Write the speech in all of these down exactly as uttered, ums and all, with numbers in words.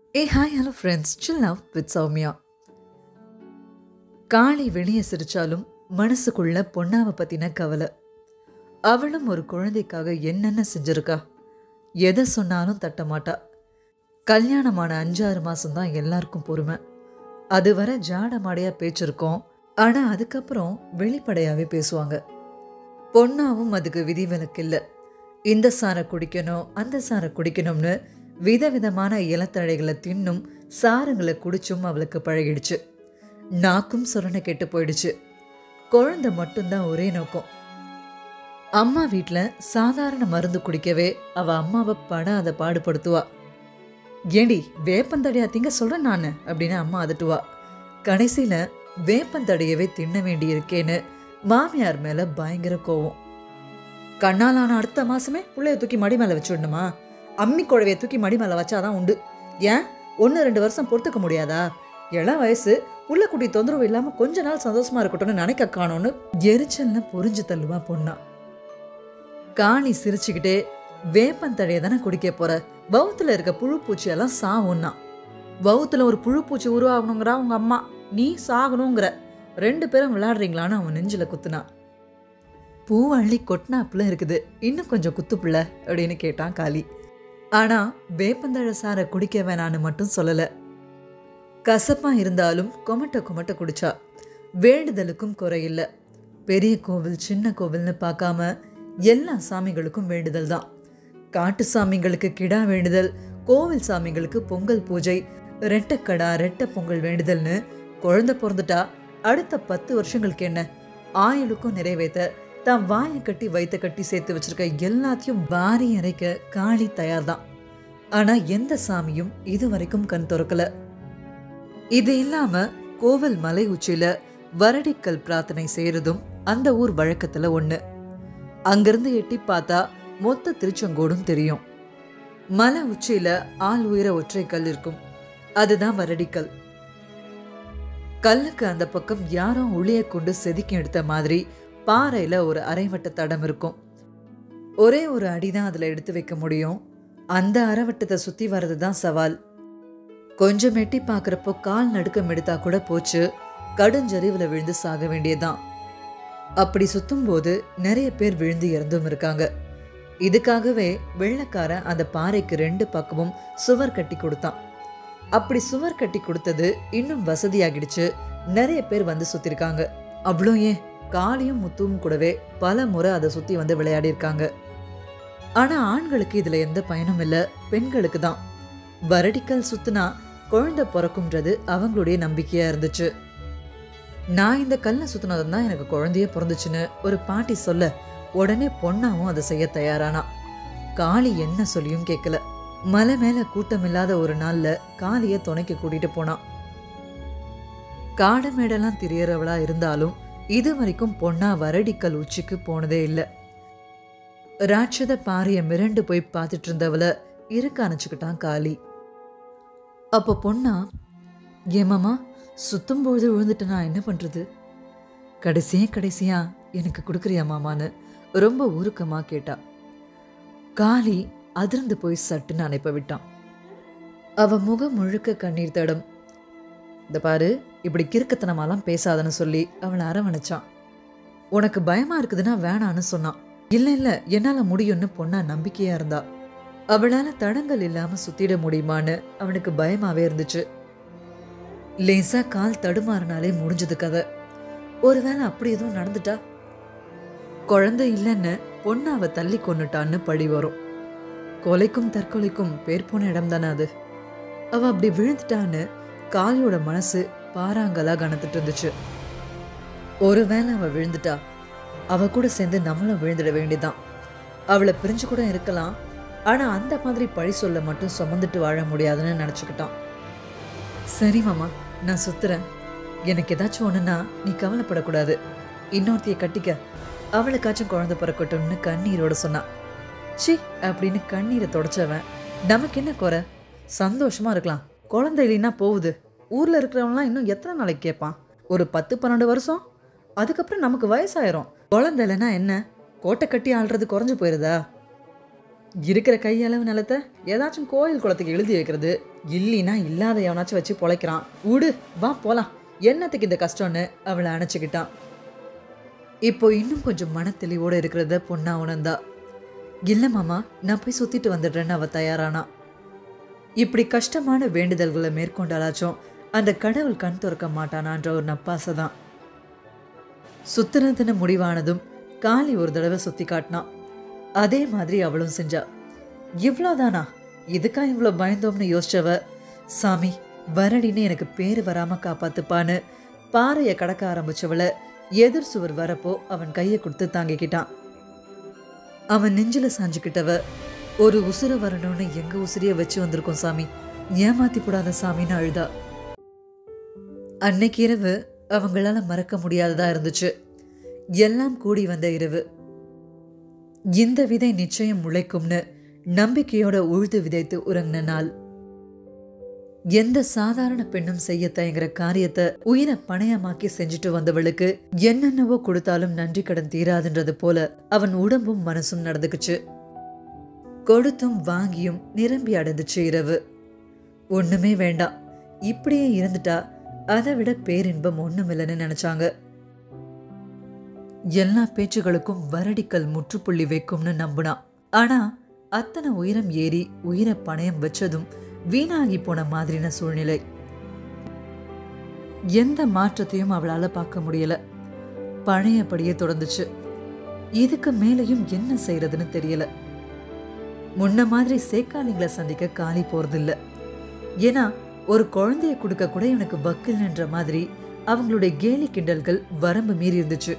A hi hello friends, chill out with Soumya. Kali வெளியே சிரிச்சாலும் மனசுக்குள்ள பொண்ணாவை பற்றின கவலை. அவளும் ஒரு குழந்தைக்காக என்னென்ன செஞ்சிருக்கா. எதை சொன்னாலும் தட்ட மாட்டா. கல்யாணமான அஞ்சாறு மாதம்தான் எல்லாருக்கும் பொறுமை. அதுவரை ஜாட மாடையாக பேச்சிருக்கோம். ஆனால் அதுக்கப்புறம் வெளிப்படையாகவே பேசுவாங்க. பொண்ணாவும் அதுக்கு விதிவிலக்கு இல்லை. இந்த சாரை குடிக்கணும் அந்த சாரை குடிக்கணும்னு விதவிதமான இலத்தழைகளை தின்னும் சாரங்களை குடிச்சும் அவளுக்கு பழகிடுச்சு. நாக்கும் சொரணை கெட்டு போயிடுச்சு. குழந்தை மட்டும்தான் ஒரே நோக்கம். அம்மா வீட்டில் சாதாரண மருந்து குடிக்கவே அவ அம்மாவை படாத பாடுபடுத்துவா. ஏண்டி வேப்பந்தடையா திங்க சொல்கிறேன் நான் அப்படின்னு அம்மா அதட்டுவா. கடைசியில் வேப்பந்தடையவே தின்ன வேண்டி இருக்கேன்னு மாமியார் மேலே பயங்கர கோவம். கண்ணாலான அடுத்த மாதமே பிள்ளைய தூக்கி மடி மேலே வச்சுடணுமா? அம்மி குழவையை தூக்கி மடி மேலே வச்சாதான் உண்டு. ஏன் ஒன்று ரெண்டு வருஷம் பொறுத்துக்க முடியாதா? இளம் வயசு புள்ள குட்டி தொந்தரவு இல்லாமல் கொஞ்ச நாள் சந்தோஷமா இருக்கட்டும்னு நினைக்க காணோன்னு எரிச்சல்னு பொறிஞ்சு தள்ளுவா பொண்ணா. காளி சிரிச்சுக்கிட்டே வேப்பந்தழையை தானே குடிக்க போற, வவுத்துல இருக்க புழு பூச்சியெல்லாம் சாவுன்னா. வவுத்துல ஒரு புழு பூச்சி உருவாகணுங்கிறா உங்க அம்மா, நீ சாகணுங்கிற. ரெண்டு பேரும் விளையாடுறீங்களான்னு அவன் நெஞ்சில குத்துனா. பூ அள்ளி கொட்டினாப்புல இருக்குது, இன்னும் கொஞ்சம் குத்துப்புள்ள அப்படின்னு கேட்டான் காளி. ஆனா வேப்பந்தழ சாரை குடிக்க வேணான்னு மட்டும் சொல்லல. கசப்பா இருந்தாலும் கொமட்ட கொமட்ட குடிச்சா. வேண்டுதலுக்கும் குறையில்லை. பெரிய கோவில் சின்ன கோவில்னு பார்க்காம எல்லா சாமிகளுக்கும் வேண்டுதல் தான். காட்டு சாமிங்களுக்கு கிடா வேண்டுதல், கோவில் சாமிங்களுக்கு பொங்கல் பூஜை, ரெட்டக்கடா ரெட்டை பொங்கல் வேண்டுதல்னு குழந்தை பிறந்துட்டா அடுத்த பத்து வருஷங்களுக்கு என்ன ஆயுளுக்கும் நிறைவேற்ற தான் வாயை கட்டி வைத்த கட்டி சேர்த்து வச்சிருக்க எல்லாத்தையும் வாரி அரைக்க காளி தயார்தான். ஆனா எந்த சாமியும் இது வரைக்கும் கண் திறக்கல. இது இல்லாம கோவில் மலை உச்சியில வரடிக்கல் பிரார்த்தனை செய்யறதும் அந்த ஊர் வழக்கத்துல ஒண்ணு. அங்கிருந்து எட்டி பார்த்தா மொத்த திருச்செங்கோடும் தெரியும். மலை உச்சியில ஆள் உயர ஒற்றை கல் இருக்கும், அதுதான் வரடிக்கல். கல்லுக்கு அந்த பக்கம் யாரோ உளிய கொண்டு செதுக்கி எடுத்த மாதிரி பாறையில ஒரு அரைவட்ட தடம் இருக்கும். ஒரே ஒரு அடிதான் அதுல எடுத்து வைக்க முடியும். அந்த அரைவட்டத்தை சுத்தி வர்றது தான் சவால். கொஞ்சம் எட்டி பாக்குறப்போ கால் நடுக்கம் எடுத்தா கூட போச்சு, கடுஞ்சரிவுல விழுந்து சாக வேண்டியதுதான். அப்படி சுத்தும் போது நிறைய பேர் விழுந்து இறந்தும் இருக்காங்க. இதுக்காகவே வெள்ளக்காரன் அந்த பாறைக்கு ரெண்டு பக்கமும் சுவர் கட்டி கொடுத்தான். அப்படி சுவர் கட்டி கொடுத்தது இன்னும் வசதியாகிடுச்சு. நிறைய பேர் வந்து சுத்திருக்காங்க. அவ்வளோ ஏன் காளியும் முத்துவும் கூடவே பல முறை அதை சுத்தி வந்து விளையாடி இருக்காங்க. ஆனா ஆண்களுக்கு இதுல எந்த பயனும் இல்லை, பெண்களுக்கு தான். வரடிக்கல் சுத்துனா குழந்தை பிறக்கும்ன்றது அவங்களுடைய நம்பிக்கையா இருந்துச்சு. நான் இந்த கல்லை சுத்தினதும் தான் எனக்கு குழந்தைய பிறந்துச்சுன்னு ஒரு பாட்டி சொல்ல உடனே பொண்ணாவும் அதை செய்ய தயாரானா. காளி என்ன சொல்லியும் கேட்கல. மலை மேல கூட்டம் இல்லாத ஒரு நாள்ல காளிய துணைக்கு கூட்டிட்டு போனான். காடு மேடெல்லாம் திரியறவளா இருந்தாலும் இது வரைக்கும் பொண்ணா வரடிக்கல் உச்சிக்கு போனதே இல்லை. ராட்சத பாரிய மிரண்டு போய் பார்த்துட்டு இருந்தவளை இருக்க அணைச்சுக்கிட்டான் காளி. அப்போ பொண்ணா, ஏமாமா சுத்தும் பொழுது விழுந்துட்டு நான் என்ன பண்றது, கடைசியா கடைசியா எனக்கு கொடுக்குறியா மாமான்னு ரொம்ப உருக்கமா கேட்டா. காளி அதிர்ந்து போய் சட்டுன்னு அணைப்ப விட்டான். அவ முகம் முழுக்க கண்ணீர் தடம். இந்த பாரு, இப்படி கிறுக்கத்தனமாலாம் பேசாதன்னு சொல்லி அவளை அரவணைச்சான். உனக்கு பயமா இருக்குதுன்னா வேணான்னு சொன்னான். இல்ல இல்ல என்னால முடியும்னு பொண்ணா நம்பிக்கையா இருந்தா. அவளால தடங்கள் இல்லாம சுத்திட முடியுமான்னு அவனுக்கு பயமாவே இருந்துச்சு. லேசா கால் தடுமாறினாலே முடிஞ்சது கதை. ஒருவேளை அப்படி எதுவும் நடந்துட்டா, குழந்தை இல்லைன்னு பொண்ணாவை தள்ளி கொன்னுட்டான்னு பழி வரும். கொலைக்கும் தற்கொலைக்கும் பேர் போன இடம் தானே அது. அவ அப்படி விழுந்துட்டான்னு காளியோட மனசு பாறாங்கலா கனத்துட்டு இருந்துச்சு. ஒருவேளை அவ விழுந்துட்டா அவ கூட சேர்ந்து நம்மளும் விழுந்துட வேண்டியதான். அவளை பிரிஞ்சு கூட இருக்கலாம், ஆனா அந்த மாதிரி பழி சொல்ல மட்டும் சுமந்துட்டு வாழ முடியாதுன்னு நினைச்சுக்கிட்டான். சரி மாமா, நான் சுத்துறேன். எனக்கு ஏதாச்சும் ஒண்ணுன்னா நீ கவலைப்படக்கூடாது. இன்னொருத்தைய கட்டிக்க, அவளுக்காச்சும் குழந்தை பிறக்கட்டும்னு கண்ணீரோட சொன்னான். சி அப்படின்னு கண்ணீரை தொடச்சவன், நமக்கு என்ன குறை, சந்தோஷமா இருக்கலாம். குழந்தை இல்லைன்னா போகுது. ஊர்ல இருக்கிறவங்களாம் இன்னும் எத்தனை நாளைக்கு கேட்பான்? ஒரு பத்து பன்னெண்டு வருஷம், அதுக்கப்புறம் நமக்கு வயசாயிரும். குழந்தை இல்லைன்னா என்ன, கோட்டை கட்டி ஆள்றது குறைஞ்சு போயிருதா? இருக்கிற கையளவு நிலத்தை ஏதாச்சும் கோயில் குளத்துக்கு எழுதி வைக்கிறது, இல்லைன்னா இல்லாத எவனாச்சும் வச்சு பொழைக்கிறான். விடு, வா போலாம், என்னத்துக்கு இந்த கஷ்டம்னு அவளை அணைச்சிக்கிட்டான். இப்போ இன்னும் கொஞ்சம் மன தெளிவோடு இருக்கிறத பொண்ணா உணர்ந்தா. இல்லை மாமா, நான் போய் சுத்திட்டு வந்துடுறேன்னு அவ தயாரானா. இப்படி கஷ்டமான வேண்டுதல்களை மேற்கொண்டாலாச்சும் அந்த கடவுள் கண் திறக்க மாட்டானான்ற ஒரு நப்பாசை தான். சுத்தினதுன்னு முடிவானதும் காளி ஒரு தடவை சுத்தி காட்டினான். அதே மாதிரி அவளும் செஞ்சா. இவ்வளோதானா, இதுக்கா இவ்வளோ பயந்தோம்னு யோசிச்சவ, சாமி வரடின்னு எனக்கு பேரு வராம காப்பாத்துப்பான்னு பாறையை கடக்க ஆரம்பிச்சவளை எதிர் சுவர் வரப்போ அவன் கையை கொடுத்து தாங்கிக்கிட்டான். அவன் நெஞ்சில சாஞ்சுக்கிட்டவ, ஒரு உசுர வரணும்னு எங்க உசுரிய வச்சு வந்திருக்கோம் சாமி, ஏமாத்தி போடாத சாமின்னு அழுதா. அன்னைக்கு இரவு அவங்களால மறக்க முடியாததா இருந்துச்சு. எல்லாம் கூடி வந்த இரவு. இந்த விதை நிச்சயம் முளைக்கும்னு நம்பிக்கையோட உழுது விதைத்து உறங்கின நாள். எந்த சாதாரண பெண்ணும் செய்ய தயங்குற காரியத்தை உயிரை பணயமாக்கி செஞ்சுட்டு வந்தவளுக்கு என்னென்னவோ கொடுத்தாலும் நன்றி கடன் தீராதுன்றது போல அவன் உடம்பும் மனசும் நடந்துக்குச்சு. கொடுத்தும் வாங்கியும் நிரம்பி அடைந்துச்சு இரவு. ஒண்ணுமே வேண்டாம், இப்படியே இருந்துட்டா அதை விட பேரின்பம் ஒண்ணும் இல்லைன்னு நினைச்சாங்க. எல்லா பேச்சுகளுக்கும் வரடிக்கல் முற்றுப்புள்ளி வைக்கும்னு நம்பினான். ஆனா அத்தனை உயரம் ஏறி உயிரை பணயம் வச்சதும் வீணாகி போன மாதிரின சூழ்நிலை. எந்த மாற்றத்தையும் அவளால பார்க்க முடியல. பழையபடியே தொடர்ந்துச்சு. இதுக்கு மேலையும் என்ன செய்யறதுன்னு தெரியல. முன்ன மாதிரி சேக்காலிங்களை சந்திக்க காலி போறதில்ல. ஏன்னா ஒரு குழந்தைய கொடுக்க கூட எனக்கு வக்கில்ன்ற மாதிரி அவங்களுடைய கேலி கிண்டல்கள் வரம்பு மீறி இருந்துச்சு.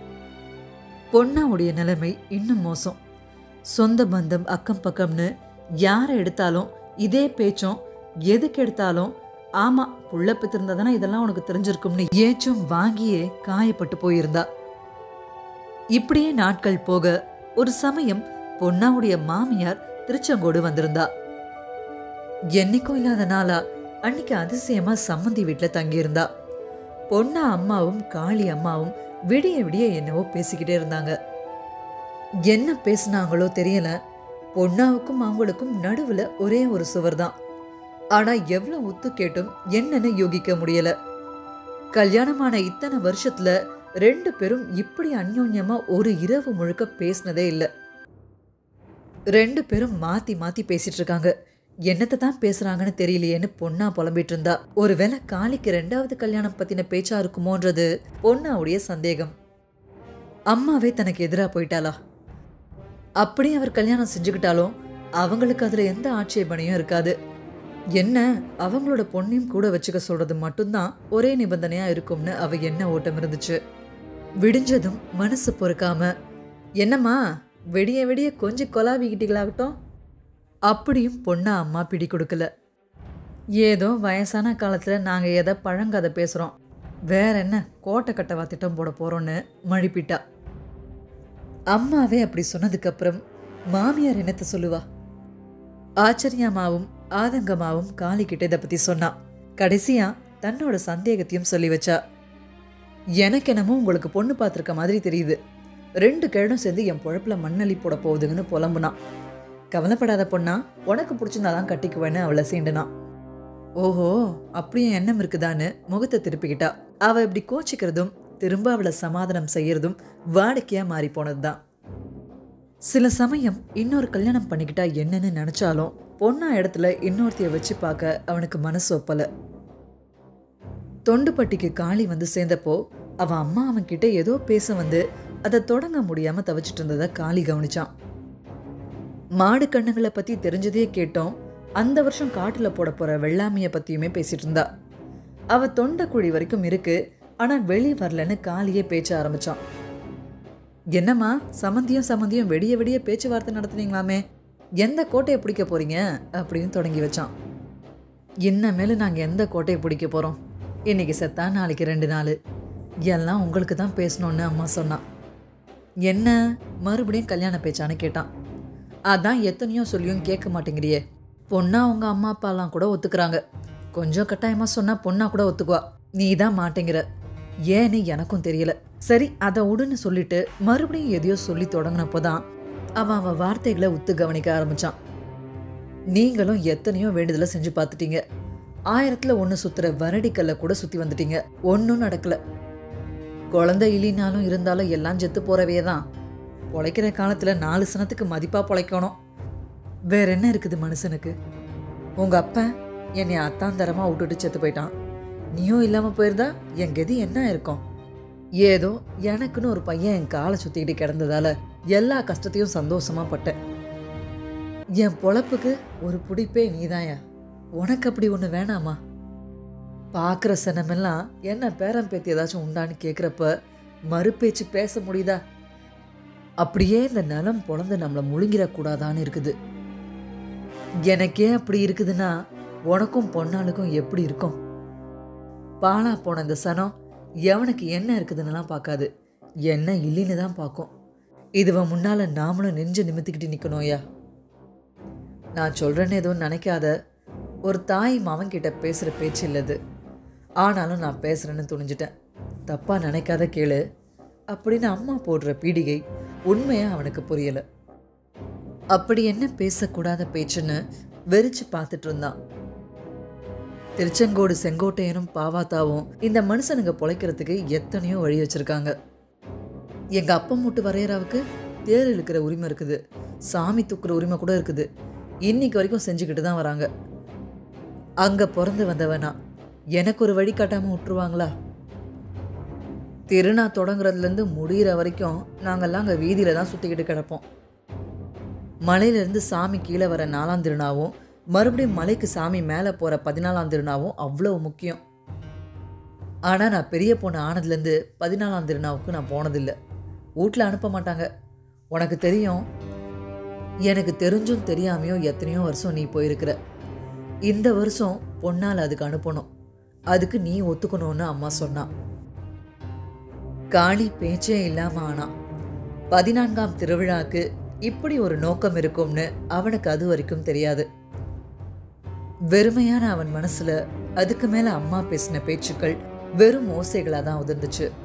பொண்ணாவுடைய நிலைமை இன்னும் மோசம். சொந்த பந்தம் அக்கம் பக்கம்னு யாரை எடுத்தாலும் இதே பேச்சும், எதுக்கு எடுத்தாலும் ஆமா புள்ள பெற்றிருந்தா இதெல்லாம் உனக்கு தெரிஞ்சிருக்கும்னு ஏச்சும் வாங்கியே காயப்பட்டு போயிருந்தா. இப்படியே நாட்கள் போக ஒரு சமயம் பொண்ணாவுடைய மாமியார் திருச்செங்கோடு வந்திருந்தா. என்னைக்கும் இல்லாத நாளா அன்னைக்கு அதிசயமா சம்மந்தி வீட்டுல தங்கியிருந்தா. பொண்ணா அம்மாவும் காளி அம்மாவும் விடிய விடிய என்னவோ பேசிக்கிட்டே இருந்தாங்க. என்ன பேசினாங்களோ தெரியல. பொண்ணாவுக்கும் அவங்களுக்கும் நடுவுல ஒரே ஒரு சுவர் தான். ஆனா எவ்வளவு உத்து கேட்டும் என்னன்னு யோகிக்க முடியல. கல்யாணமான இத்தனை வருஷத்துல ரெண்டு பேரும் இப்படி அந்யோன்யமா ஒரு இரவு முழுக்க பேசினதே இல்லை. ரெண்டு பேரும் மாத்தி மாத்தி பேசிட்டு இருக்காங்க. என்னத்தை தான் பேசுறாங்கன்னு தெரியலையேன்னு பொண்ணா புலம்பிட்டு இருந்தா. ஒருவேளை காளிக்கு ரெண்டாவது கல்யாணம் பத்தின பேச்சா இருக்குமோன்றது பொண்ணாவுடைய சந்தேகம். அம்மாவே தனக்கு எதிரா போயிட்டாளா? அப்படியே அவர் கல்யாணம் செஞ்சுக்கிட்டாலும் அவங்களுக்கு அதுல எந்த ஆட்சேபனையும் இருக்காது. என்ன அவங்களோட பொண்ணையும் கூட வச்சுக்க சொல்றது மட்டும்தான் ஒரே நிபந்தனையா இருக்கும்னு அவ என்ன ஓட்டம் இருந்துச்சு. விடிஞ்சதும் மனசு பொறுக்காம, என்னம்மா வெடிய வெடிய கொஞ்சம் கொலாவிக்கிட்டீங்களாகட்டும், அப்படியும் பொண்ணா அம்மா பிடி கொடுக்கல. ஏதோ வயசான காலத்துல நாங்க எதை பழங்கதை பேசுறோம், வேற என்ன கோட்டை கட்டவா திட்டம் போட போறோம்னு மழுப்பிட்டா. அம்மாவே அப்படி சொன்னதுக்கு அப்புறம் மாமியார் என்னத்த சொல்லுவா? ஆச்சரியமாவும் ஆதங்கமாவும் காளி கிட்ட இதை பத்தி சொன்னா. கடைசியா தன்னோட சந்தேகத்தையும் சொல்லி வச்சா. எனக்கு என்னமோ உங்களுக்கு பொண்ணு பார்த்துருக்க மாதிரி தெரியுது. ரெண்டு கிழடும் சேர்ந்து என் பொழப்புல மண்ணள்ளி போட போகுதுங்கன்னு புலம்புனா. கவலைப்படாத பொண்ணா, உனக்கு பிடிச்சிருந்தாதான் கட்டிக்குவேன்னு அவளை சீண்டுனா. ஓஹோ, அப்படியும் எண்ணம் இருக்குதான்னு முகத்தை திருப்பிக்கிட்டா. அவ இப்படி கோச்சிக்கிறதும் திரும்ப அவளை சமாதானம் செய்யறதும் வாடிக்கையா மாறி போனதுதான். சில சமயம் இன்னொரு கல்யாணம் பண்ணிக்கிட்டா என்னன்னு நினைச்சாலும் பொண்ணா இடத்துல இன்னொருத்தைய வச்சு பார்க்க அவனுக்கு மனசு ஒப்பல. தொண்டுப்பட்டிக்கு காளி வந்து சேர்ந்தப்போ அவன் அம்மா அவன் கிட்ட ஏதோ பேச வந்து அதை தொடங்க முடியாம தவிச்சிட்டு இருந்ததை காளி கவனிச்சான். மாடு கண்ணுங்களை பத்தி தெரிஞ்சதே கேட்டோம். அந்த வருஷம் காட்டுல போட போற வெள்ளாமைய பத்தியுமே பேசிட்டு இருந்தா. அவ தொண்டை குழி வரைக்கும் இருக்கு, ஆனா வெளி வரலன்னு காளியே பேச்ச ஆரம்பிச்சான். என்னம்மா சம்மந்தியும் சம்மந்தியும் வெடிய வெடிய பேச்சுவார்த்தை நடத்துனீங்களாமே, எந்த கோட்டையை பிடிக்க போறீங்க அப்படின்னு தொடங்கி வச்சான். இன்னமேல நாங்க எந்த கோட்டையை பிடிக்க போறோம், இன்னைக்கு செத்தா நாளைக்கு ரெண்டு நாள், எல்லாம் உங்களுக்கு தான் பேசணும்னு அம்மா சொன்னான். என்ன மறுபடியும் கல்யாண பேச்சான்னு கேட்டான். அதான் எத்தனையோ சொல்லியும் கேட்க மாட்டேங்கிறியே. பொண்ணா உங்க அம்மா அப்பாலாம் கூட ஒத்துக்கிறாங்க, கொஞ்சம் கட்டாயமா சொன்னா பொண்ணா கூட ஒத்துக்குவா, நீ தான் மாட்டேங்கிற, ஏன்னு எனக்கும் தெரியல. சரி அதை உடுன்னு சொல்லிட்டு மறுபடியும் எதையோ சொல்லி தொடங்கினப்போதான் அவன் அவன் வார்த்தைகளை உத்து கவனிக்க ஆரம்பிச்சான். நீங்களும் எத்தனையோ வேண்டுதலை செஞ்சு பார்த்துட்டீங்க. ஆயிரத்துல ஒன்று சுத்துற வரடிக்கல்ல கூட சுத்தி வந்துட்டீங்க, ஒன்றும் நடக்கல. குழந்தை இல்லைனாலும் இருந்தாலும் எல்லாம் செத்து போறவே தான். பொழைக்கிற காலத்துல நாலு சனத்துக்கு மதிப்பா பொழைக்கணும். வேற என்ன இருக்குது மனுஷனுக்கு? உங்க அப்பா என்னை அத்தாந்தரமா விட்டுட்டு செத்து போயிட்டான். நீயும் இல்லாம போயிருந்தா என் கதி என்ன இருக்கும்? ஏதோ எனக்குன்னு ஒரு பையன் என் காலை சுத்திக்கிட்டு கிடந்ததால எல்லா கஷ்டத்தையும் சந்தோஷமா பட்டேன். என் பொழப்புக்கு ஒரு பிடிப்பே நீதாயா. உனக்கு அப்படி ஒன்று வேணாமா? பார்க்குற சனமெல்லாம் என்ன பேரம் பேத்தி ஏதாச்சும் உண்டான்னு கேட்குறப்ப மறுபேச்சு பேச முடியுதா? அப்படியே இந்த நிலம் பொழந்து நம்மளை முழுங்கிடக்கூடாதான்னு இருக்குது. எனக்கே அப்படி இருக்குதுன்னா உனக்கும் பொன்னாளுக்கும் எப்படி இருக்கும்? பாலா போன இந்த சனம் எவனுக்கு என்ன இருக்குதுன்னெல்லாம் பார்க்காது, என்ன இல்லைன்னு தான் பார்க்கும். இதுவன் முன்னால் நாமளும் நெஞ்சு நிமித்திக்கிட்டு நிற்கணும்யா. நான் சொல்கிறேன்னு எதுவும் நினைக்காத. ஒரு தாய் மாவன் கிட்ட பேசுகிற பேச்சு இல்லது. ஆனாலும் நான் பேசுகிறேன்னு துணிஞ்சிட்டேன். தப்பாக நினைக்காத கேளு அப்படின்னு அம்மா போடுற பீடிகை உண்மையாக அவனுக்கு புரியலை. அப்படி என்ன பேசக்கூடாத பேச்சுன்னு வெறிச்சு பார்த்துட்டு இருந்தான். திருச்செங்கோடு செங்கோட்டையனும் பாவாத்தாவும் இந்த மனுஷனுங்க பொழைக்கிறதுக்கு எத்தனையோ வழி வச்சுருக்காங்க. எங்கள் அப்பா மூட்டு வரையறாவுக்கு தேர் இழுக்கிற உரிமை இருக்குது, சாமி தூக்குற உரிமை கூட இருக்குது. இன்னைக்கு வரைக்கும் செஞ்சுக்கிட்டு தான் வராங்க. அங்கே பிறந்து வந்தவனா எனக்கு ஒரு வழி காட்டாமல் விட்டுருவாங்களா? திருநா தொடங்குறதுலேருந்து முடிகிற வரைக்கும் நாங்கள்லாம் அங்கே வீதியில் தான் சுற்றிக்கிட்டு கிடப்போம். மலையிலேருந்து சாமி கீழே வர நாலாம் திருநாவும் மறுபடியும் மலைக்கு சாமி மேலே போகிற பதினாலாம் திருநாவும் அவ்வளோ முக்கியம். ஆனால் நான் பெரிய பொண்ணு ஆனதுலேருந்து பதினாலாம் திருநாவுக்கு நான் போனதில்லை. வீட்டில் அனுப்ப மாட்டாங்க. உனக்கு தெரியும், எனக்கு தெரிஞ்சும் தெரியாமையோ எத்தனையோ வருஷம் நீ போயிருக்கிற. இந்த வருஷம் பொன்னால் அதுக்கு அனுப்பணும். அதுக்கு நீ ஒத்துக்கணும்னு அம்மா சொன்னான். காளி பேச்சே இல்லாமல் ஆனா. பதினான்காம் திருவிழாக்கு இப்படி ஒரு நோக்கம் இருக்கும்னு அவனுக்கு அது வரைக்கும் தெரியாது. வெறுமையான அவன் மனசுல அதுக்கு மேல அம்மா பேசின பேச்சுக்கள் வெறும் ஓசைகளாக தான் உதிர்ந்துச்சு.